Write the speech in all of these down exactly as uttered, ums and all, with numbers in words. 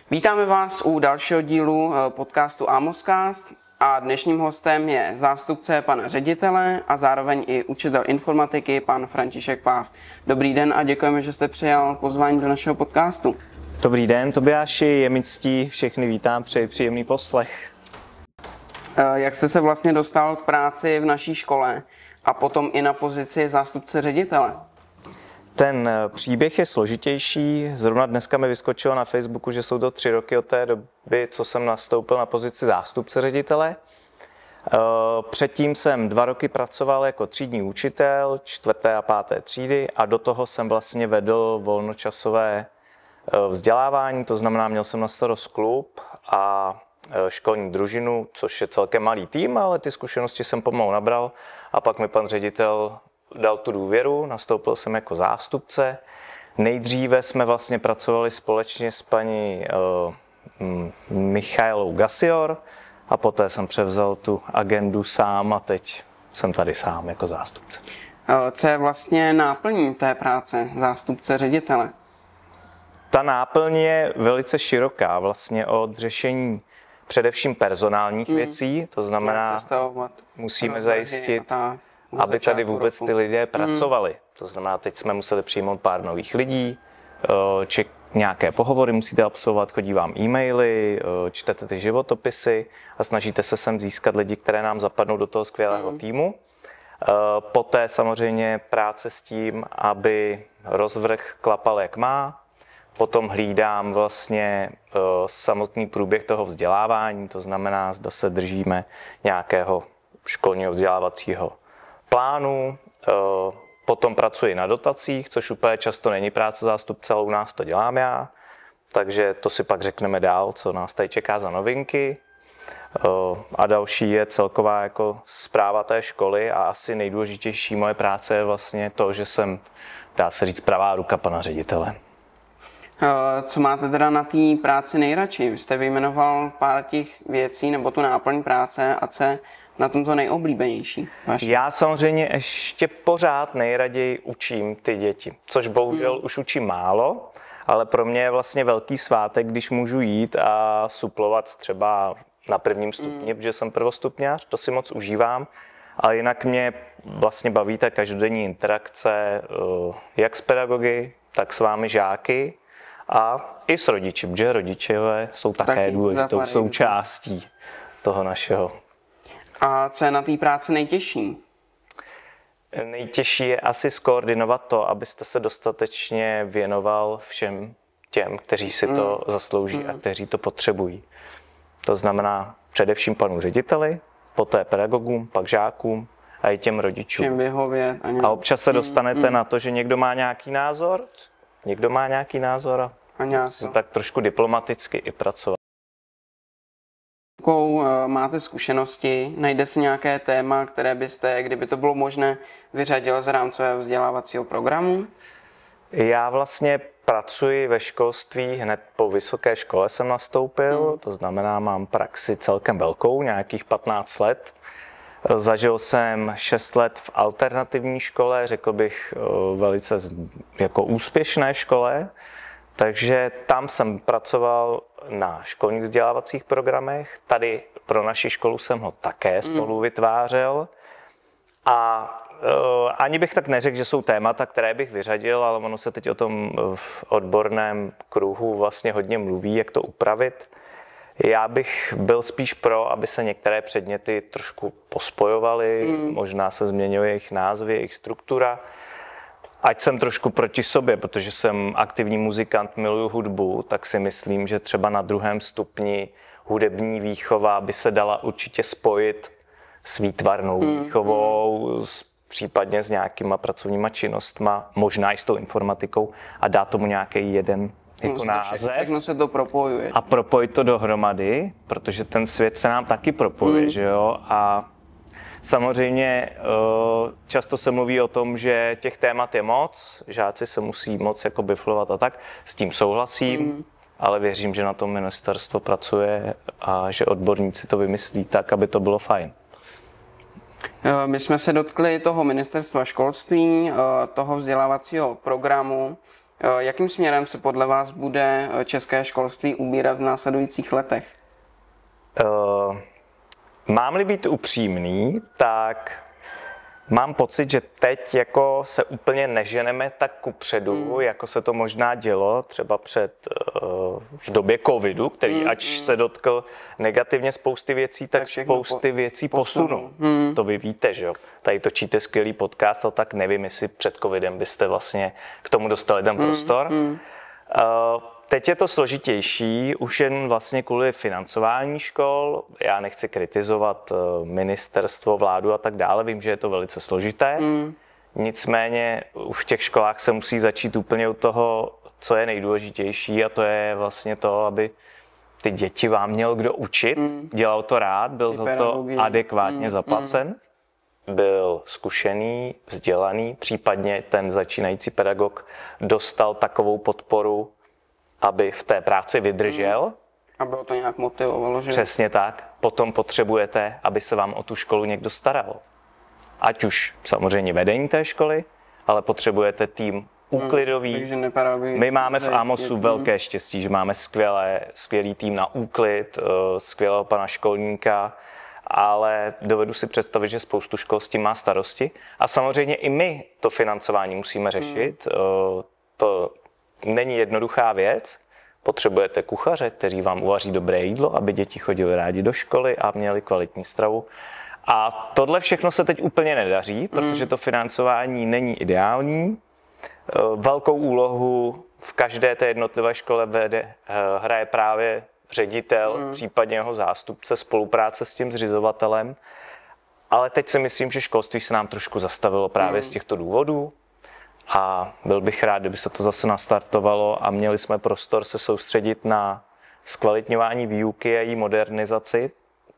Vítáme vás u dalšího dílu podcastu Amoscast a dnešním hostem je zástupce pana ředitele a zároveň i učitel informatiky pan František Páv. Dobrý den a děkujeme, že jste přijal pozvání do našeho podcastu. Dobrý den, Tobiáši, je mi ctí, všechny vítám, přeji příjemný poslech. Jak jste se vlastně dostal k práci v naší škole a potom i na pozici zástupce ředitele? Ten příběh je složitější. Zrovna dneska mi vyskočilo na Facebooku, že jsou to tři roky od té doby, co jsem nastoupil na pozici zástupce ředitele. Předtím jsem dva roky pracoval jako třídní učitel, čtvrté a páté třídy a do toho jsem vlastně vedl volnočasové vzdělávání, to znamená, měl jsem na starost klub a školní družinu, což je celkem malý tým, ale ty zkušenosti jsem pomalu nabral a pak mi pan ředitel dal tu důvěru, nastoupil jsem jako zástupce. Nejdříve jsme vlastně pracovali společně s paní uh, Michailou Gasior a poté jsem převzal tu agendu sám a teď jsem tady sám jako zástupce. Co je vlastně náplní té práce zástupce ředitele? Ta náplň je velice široká, vlastně od řešení především personálních hmm. věcí, to znamená, musíme zajistit, aby tady vůbec ty lidé pracovali. Hmm. To znamená, teď jsme museli přijmout pár nových lidí, ček, nějaké pohovory musíte absolvovat, chodí vám e-maily, čtete ty životopisy a snažíte se sem získat lidi, které nám zapadnou do toho skvělého hmm. týmu. Poté samozřejmě práce s tím, aby rozvrh klapal jak má. Potom hlídám vlastně uh, samotný průběh toho vzdělávání, to znamená, zda se držíme nějakého školního vzdělávacího plánu. Uh, potom pracuji na dotacích, což úplně často není práce zástupce, ale u nás to dělám já. Takže to si pak řekneme dál, co nás tady čeká za novinky. Uh, a další je celková jako správa té školy a asi nejdůležitější moje práce je vlastně to, že jsem, dá se říct, pravá ruka pana ředitele. Co máte teda na té práci nejradši? Vy jste vyjmenoval pár těch věcí nebo tu náplň práce a co je na tom to nejoblíbenější? Vaši? Já samozřejmě ještě pořád nejraději učím ty děti, což bohužel hmm. už učím málo, ale pro mě je vlastně velký svátek, když můžu jít a suplovat třeba na prvním stupni, hmm. protože jsem prvostupňář, to si moc užívám, ale jinak mě vlastně baví ta každodenní interakce jak s pedagogy, tak s vámi žáky, a i s rodiči, protože rodičové jsou také Taky důležitou zapadají. součástí toho našeho. A co je na té práci nejtěžší? Nejtěžší je asi skoordinovat to, abyste se dostatečně věnoval všem těm, kteří si to mm. zaslouží mm. a kteří to potřebují. To znamená především panu řediteli, poté pedagogům, pak žákům a i těm rodičům. Vyhovět, a, a občas se dostanete mm. na to, že někdo má nějaký názor, Někdo má nějaký názor a, a tak trošku diplomaticky i pracovat. Jakou máte zkušenosti? Najde se nějaké téma, které byste, kdyby to bylo možné, vyřadil z rámcového vzdělávacího programu? Já vlastně pracuji ve školství, hned po vysoké škole jsem nastoupil, hmm. to znamená, mám praxi celkem velkou, nějakých patnáct let. Zažil jsem šest let v alternativní škole, řekl bych velice jako úspěšné škole, takže tam jsem pracoval na školních vzdělávacích programech, tady pro naši školu jsem ho také spolu vytvářel a uh, ani bych tak neřekl, že jsou témata, které bych vyřadil, ale ono se teď o tom v odborném kruhu vlastně hodně mluví, jak to upravit. Já bych byl spíš pro, aby se některé předměty trošku pospojovaly, mm. možná se změnily jejich názvy, jejich struktura. Ať jsem trošku proti sobě, protože jsem aktivní muzikant, miluju hudbu, tak si myslím, že třeba na druhém stupni hudební výchova by se dala určitě spojit s výtvarnou mm. výchovou, mm. s, případně s nějakýma pracovníma činnostma, možná i s tou informatikou a dát tomu nějaký jeden jako název. Všechno se to propojuje. A propojit to dohromady, protože ten svět se nám taky propojuje, mm. že jo? A samozřejmě často se mluví o tom, že těch témat je moc, žáci se musí moc jako biflovat a tak. S tím souhlasím, mm. ale věřím, že na tom ministerstvo pracuje a že odborníci to vymyslí tak, aby to bylo fajn. My jsme se dotkli toho ministerstva školství, toho vzdělávacího programu. Jakým směrem se podle vás bude české školství ubírat v následujících letech? Uh, mám-li být upřímný, tak mám pocit, že teď jako se úplně neženeme tak kupředu, mm. jako se to možná dělo třeba před uh, v době covidu, který mm, ač mm. se dotkl negativně spousty věcí, tak, tak spousty po, věcí posunul. Mm. To vy víte, že jo? Tady točíte skvělý podcast, ale tak nevím, jestli před covidem byste vlastně k tomu dostali ten prostor. Mm, mm. Uh, Teď je to složitější, už jen vlastně kvůli financování škol. Já nechci kritizovat ministerstvo, vládu a tak dále, vím, že je to velice složité. Mm. Nicméně v těch školách se musí začít úplně u toho, co je nejdůležitější, a to je vlastně to, aby ty děti vám měl kdo učit, mm. dělal to rád, byl ty za pedagogy. To adekvátně mm. zaplacen, mm. byl zkušený, vzdělaný, případně ten začínající pedagog dostal takovou podporu, aby v té práci vydržel. Hmm. Aby ho to nějak motivovalo, že? Přesně tak. Potom potřebujete, aby se vám o tu školu někdo staral. Ať už samozřejmě vedení té školy, ale potřebujete tým úklidový. Hmm. My máme v Amosu hmm. velké štěstí, že máme skvělé, skvělý tým na úklid, skvělého pana školníka, ale dovedu si představit, že spoustu škol s tím má starosti. A samozřejmě i my to financování musíme řešit. Hmm. To není jednoduchá věc. Potřebujete kuchaře, který vám uvaří dobré jídlo, aby děti chodily rádi do školy a měli kvalitní stravu. A tohle všechno se teď úplně nedaří, protože to financování není ideální. Velkou úlohu v každé té jednotlivé škole vede, hraje právě ředitel, mm. případně jeho zástupce, spolupráce s tím zřizovatelem. Ale teď si myslím, že školství se nám trošku zastavilo právě mm. z těchto důvodů. A byl bych rád, kdyby se to zase nastartovalo a měli jsme prostor se soustředit na zkvalitňování výuky a její modernizaci,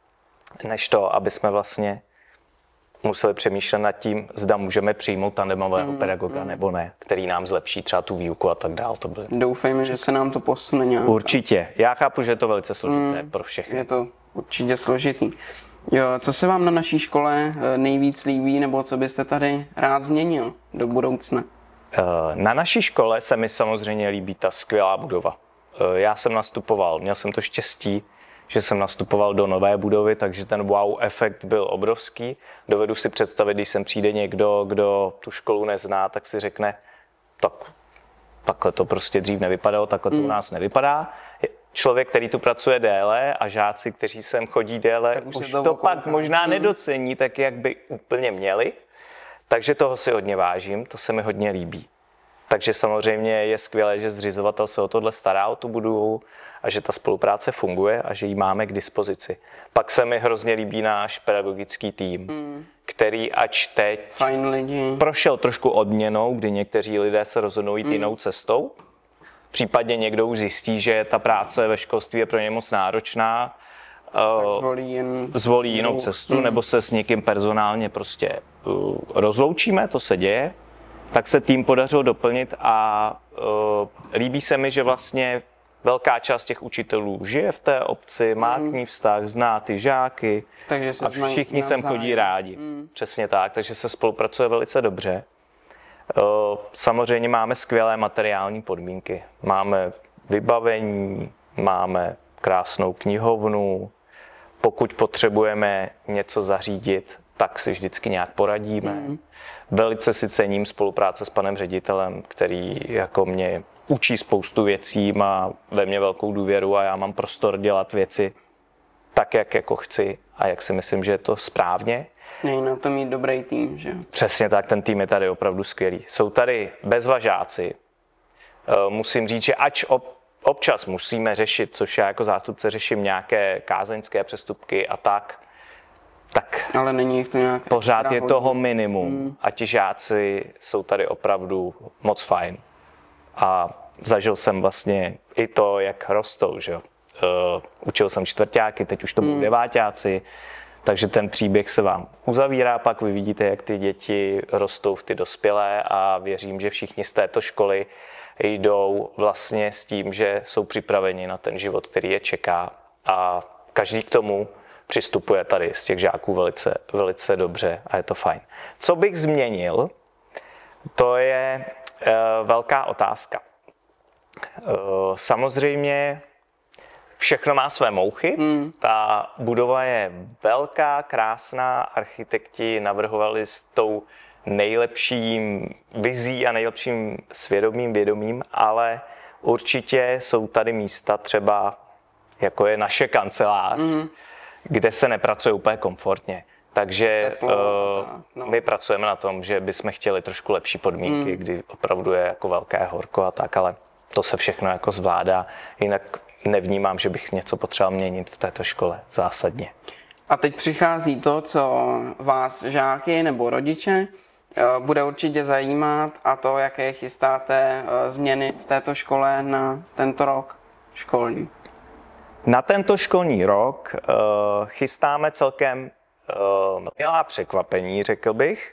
než to, aby jsme vlastně museli přemýšlet nad tím, zda můžeme přijmout tandemového mm, pedagoga mm. nebo ne, který nám zlepší třeba tu výuku a tak dál. To bylo... Doufejme, že se nám to posune nějak. Určitě. Já chápu, že je to velice složité mm, pro všechny. Je to určitě složitý. Jo, co se vám na naší škole nejvíc líbí, nebo co byste tady rád změnil do budoucna? Na naší škole se mi samozřejmě líbí ta skvělá budova. Já jsem nastupoval, měl jsem to štěstí, že jsem nastupoval do nové budovy, takže ten wow efekt byl obrovský. Dovedu si představit, když sem přijde někdo, kdo tu školu nezná, tak si řekne, tak, takhle to prostě dřív nevypadalo, takhle to u nás nevypadá. Člověk, který tu pracuje déle a žáci, kteří sem chodí déle, už, už to, to pak možná hmm. nedocení tak, jak by úplně měli. Takže toho si hodně vážím, to se mi hodně líbí. Takže samozřejmě je skvělé, že zřizovatel se o tohle stará, o tu budovu, a že ta spolupráce funguje a že ji máme k dispozici. Pak se mi hrozně líbí náš pedagogický tým, hmm. který ač teď Fajn lidi. prošel trošku odměnou, kdy někteří lidé se rozhodnou jít hmm. jinou cestou. Případně někdo už zjistí, že ta práce ve školství je pro ně moc náročná, zvolí, jen... zvolí jinou cestu, hmm. nebo se s někým personálně prostě uh, rozloučíme, to se děje. Tak se tým podařilo doplnit a uh, líbí se mi, že vlastně velká část těch učitelů žije v té obci, má hmm. k ní vztah, zná ty žáky takže se a všichni sem chodí rádi. Hmm. Přesně tak, takže se spolupracuje velice dobře. Uh, samozřejmě máme skvělé materiální podmínky. Máme vybavení, máme krásnou knihovnu. Pokud potřebujeme něco zařídit, tak si vždycky nějak poradíme. Mm. Velice si cením spolupráce s panem ředitelem, který jako mě učí spoustu věcí, má ve mně velkou důvěru a já mám prostor dělat věci tak, jak jako chci a jak si myslím, že je to správně. Je na to mít dobrý tým, že? Přesně tak, ten tým je tady opravdu skvělý. Jsou tady bezvažáci. Musím říct, že ač ob, občas musíme řešit, což já jako zástupce řeším nějaké kázeňské přestupky a tak, tak ale není to nějak pořád je toho minimum hmm. a ti žáci jsou tady opravdu moc fajn. A zažil jsem vlastně i to, jak rostou, že jo. Uh, učil jsem čtvrťáky, teď už to budou hmm. deváťáci, takže ten příběh se vám uzavírá, pak vy vidíte, jak ty děti rostou v ty dospělé a věřím, že všichni z této školy jdou vlastně s tím, že jsou připraveni na ten život, který je čeká a každý k tomu přistupuje tady z těch žáků velice, velice dobře a je to fajn. Co bych změnil, to je uh, velká otázka. Samozřejmě všechno má své mouchy. Hmm. Ta budova je velká, krásná. Architekti navrhovali s tou nejlepším vizí a nejlepším svědomím, vědomím, ale určitě jsou tady místa třeba, jako je naše kancelář, hmm. kde se nepracuje úplně komfortně. Takže Teplo, uh, no. my pracujeme na tom, že bychom chtěli trošku lepší podmínky, hmm. kdy opravdu je jako velké horko a tak, ale to se všechno jako zvládá. Jinak nevnímám, že bych něco potřeboval měnit v této škole zásadně. A teď přichází to, co vás žáky nebo rodiče bude určitě zajímat, a to, jaké chystáte změny v této škole na tento rok školní. Na tento školní rok uh, chystáme celkem uh, milá překvapení, řekl bych.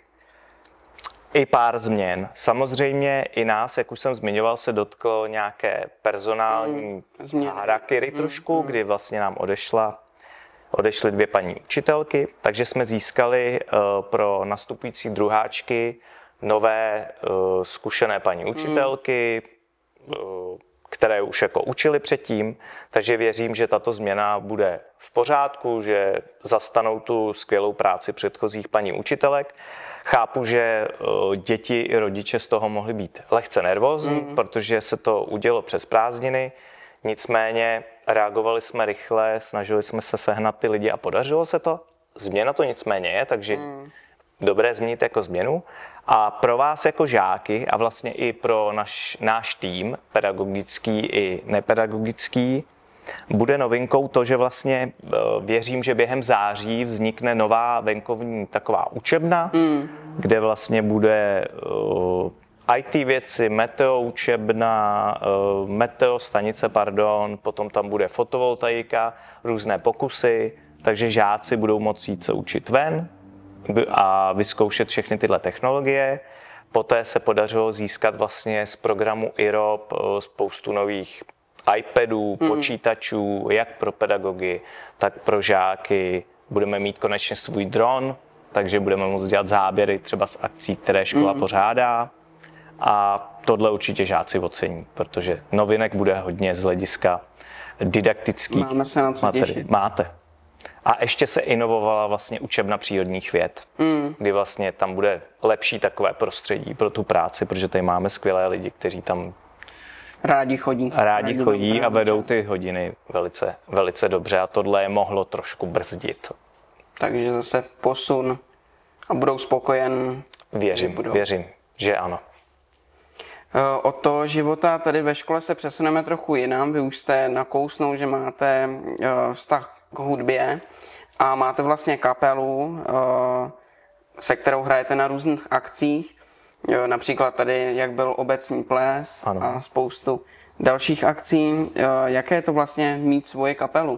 I pár změn. Samozřejmě i nás, jak už jsem zmiňoval, se dotklo nějaké personální mm, harakiri mm, trošku, mm. kdy vlastně nám odešla, odešly dvě paní učitelky, takže jsme získali uh, pro nastupující druháčky nové uh, zkušené paní učitelky, mm. uh, které už jako učili předtím, takže věřím, že tato změna bude v pořádku, že zastanou tu skvělou práci předchozích paní učitelek. Chápu, že děti i rodiče z toho mohli být lehce nervózní, mm. protože se to udělo přes prázdniny, nicméně reagovali jsme rychle, snažili jsme se sehnat ty lidi a podařilo se to. Změna to nicméně je, takže mm. dobré změnit jako změnu. A pro vás jako žáky a vlastně i pro naš, náš tým, pedagogický i nepedagogický, bude novinkou to, že vlastně věřím, že během září vznikne nová venkovní taková učebna, mm. kde vlastně bude uh, í té věci, meteo učebna, uh, meteo stanice, pardon, potom tam bude fotovoltaika, různé pokusy, takže žáci budou moci jít se učit ven a vyzkoušet všechny tyhle technologie. Poté se podařilo získat vlastně z programu I R O P spoustu nových iPadů, hmm. počítačů, jak pro pedagogy, tak pro žáky. Budeme mít konečně svůj dron, takže budeme moct dělat záběry třeba z akcí, které škola hmm. pořádá. A tohle určitě žáci ocení, protože novinek bude hodně z hlediska didaktických Máme se na co těšit. Máte. A ještě se inovovala vlastně učebna přírodních věd, mm. kdy vlastně tam bude lepší takové prostředí pro tu práci, protože tady máme skvělé lidi, kteří tam rádi chodí, rádi, rádi chodí a vedou ty hodiny velice, velice dobře a tohle je mohlo trošku brzdit. Takže zase posun a budou spokojen. Věřím, budou. věřím, že ano. Od toho života tady ve škole se přesuneme trochu jinam. Vy už jste nakousnul, že máte vztah k hudbě a máte vlastně kapelu, se kterou hrajete na různých akcích. Například tady, jak byl obecní ples ano. a spoustu dalších akcí. Jaké je to vlastně mít svoji kapelu?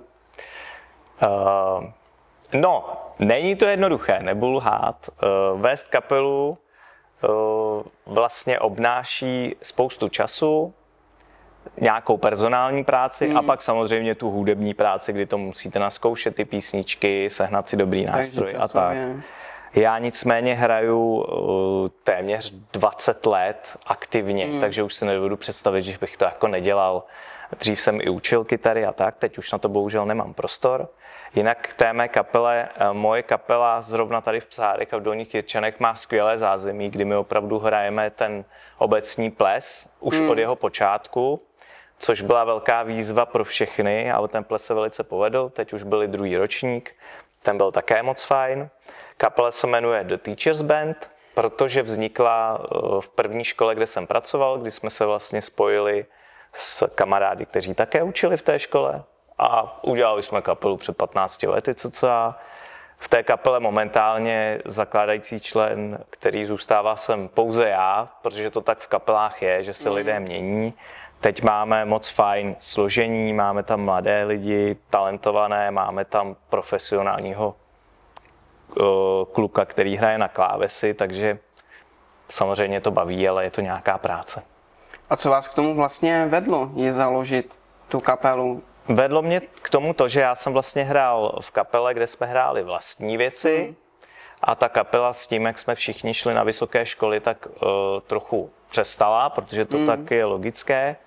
Uh, no, není to jednoduché, nebudu lhát. Uh, vést kapelu uh, vlastně obnáší spoustu času, nějakou personální práci hmm. a pak samozřejmě tu hudební práci, kdy to musíte naskoušet ty písničky, sehnat si dobrý nástroj a tak. Já nicméně hraju uh, téměř dvacet let aktivně, hmm. takže už si nedovedu představit, že bych to jako nedělal. Dřív jsem i učil kytary a tak, teď už na to bohužel nemám prostor. Jinak k té mé kapele, moje kapela zrovna tady v Psárech a v Dolních Jirčanech má skvělé zázemí, kdy my opravdu hrajeme ten obecní ples už hmm. od jeho počátku, což byla velká výzva pro všechny, ale ten ples se velice povedl, teď už byli druhý ročník, ten byl také moc fajn. Kapela se jmenuje The Teachers Band, protože vznikla v první škole, kde jsem pracoval, kdy jsme se vlastně spojili s kamarády, kteří také učili v té škole a udělali jsme kapelu před patnácti lety cca. V té kapele momentálně zakládající člen, který zůstává, jsem pouze já, protože to tak v kapelách je, že se mm. lidé mění. Teď máme moc fajn složení, máme tam mladé lidi, talentované, máme tam profesionálního uh, kluka, který hraje na klávesy, takže samozřejmě to baví, ale je to nějaká práce. A co vás k tomu vlastně vedlo, je založit tu kapelu? Vedlo mě k tomu to, že já jsem vlastně hrál v kapele, kde jsme hráli vlastní věci hmm. a ta kapela s tím, jak jsme všichni šli na vysoké školy, tak uh, trochu přestala, protože to hmm. tak je logické.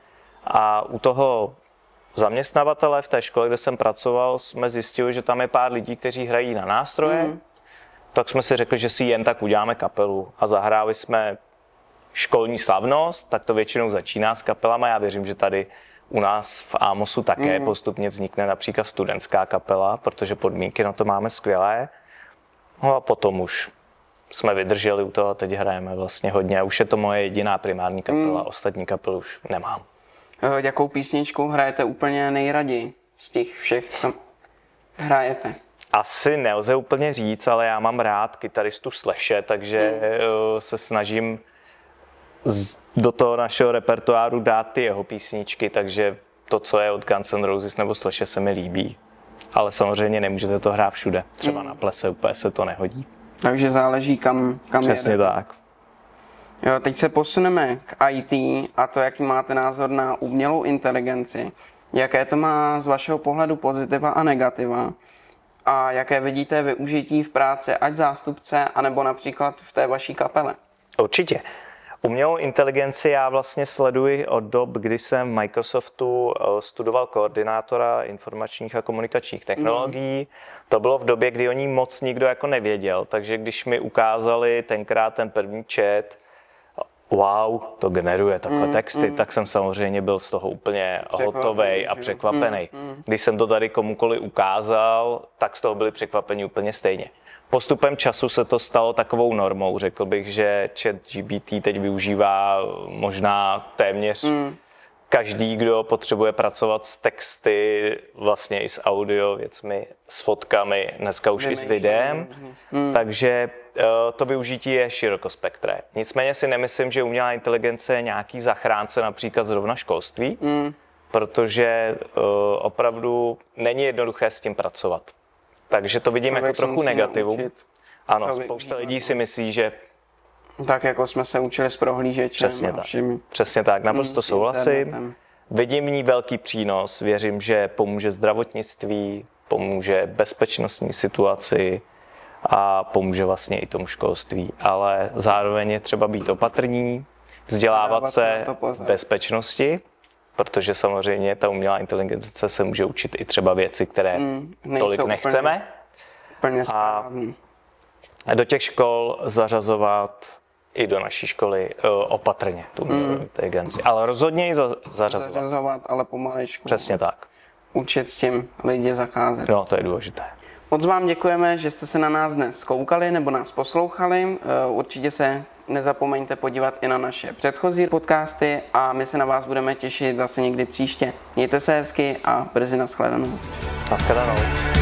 A u toho zaměstnavatele v té škole, kde jsem pracoval, jsme zjistili, že tam je pár lidí, kteří hrají na nástroje. Mm. Tak jsme si řekli, že si jen tak uděláme kapelu a zahráli jsme školní slavnost, tak to většinou začíná s kapelama. Já věřím, že tady u nás v Amosu také mm. postupně vznikne například studentská kapela, protože podmínky na to máme skvělé. No a potom už jsme vydrželi u toho a teď hrajeme vlastně hodně. Už je to moje jediná primární kapela, mm. ostatní kapely už nemám. Jakou písničku hrajete úplně nejraději z těch všech, co hrajete? Asi nelze úplně říct, ale já mám rád kytaristu Slashe, takže mm. se snažím do toho našeho repertoáru dát ty jeho písničky, takže to, co je od Guns N' Roses nebo Slashe, se mi líbí. Ale samozřejmě nemůžete to hrát všude. Třeba mm. na plese úplně se to nehodí. Takže záleží, kam, kam Přesně jedete. tak. Jo, teď se posuneme k í té a to, jaký máte názor na umělou inteligenci. Jaké to má z vašeho pohledu pozitiva a negativa? A jaké vidíte využití v práci, ať zástupce, anebo například v té vaší kapele? Určitě. Umělou inteligenci já vlastně sleduji od dob, kdy jsem v Microsoftu studoval koordinátora informačních a komunikačních technologií. Mm. To bylo v době, kdy o ní moc nikdo jako nevěděl, takže když mi ukázali tenkrát ten první chat, wow, to generuje takhle mm, texty, mm. tak jsem samozřejmě byl z toho úplně hotovej a překvapený. Mm, mm. Když jsem to tady komukoli ukázal, tak z toho byli překvapeni úplně stejně. Postupem času se to stalo takovou normou. Řekl bych, že ChatGPT teď využívá možná téměř mm. každý, kdo potřebuje pracovat s texty, vlastně i s audio věcmi, s fotkami, dneska už Vymýšlím. i s videem. Mm. Takže to využití je širokospektré. Nicméně si nemyslím, že umělá inteligence je nějaký zachránce například zrovna školství, mm. protože opravdu není jednoduché s tím pracovat. Takže to vidím jako trochu negativu. Ano, to spousta lidí si myslí, že... Tak jako jsme se učili s prohlížečem. Přesně tak, přesně tak, naprosto souhlasím. Vidím v ní velký přínos, věřím, že pomůže zdravotnictví, pomůže bezpečnostní situaci a pomůže vlastně i tomu školství. Ale zároveň je třeba být opatrní, vzdělávat se v bezpečnosti, protože samozřejmě ta umělá inteligence se může učit i třeba věci, které mm, tolik nechceme. Úplně, úplně a do těch škol zařazovat i do naší školy uh, opatrně tu umělou mm. inteligenci. Ale rozhodně ji za, zařazovat. Zařazovat, ale pomaličku. Přesně tak. Učit s tím lidi zacházet. No, to je důležité. Moc vám děkujeme, že jste se na nás dnes koukali nebo nás poslouchali. Určitě se nezapomeňte podívat i na naše předchozí podcasty a my se na vás budeme těšit zase někdy příště. Mějte se hezky a brzy nashledanou. Nashledanou.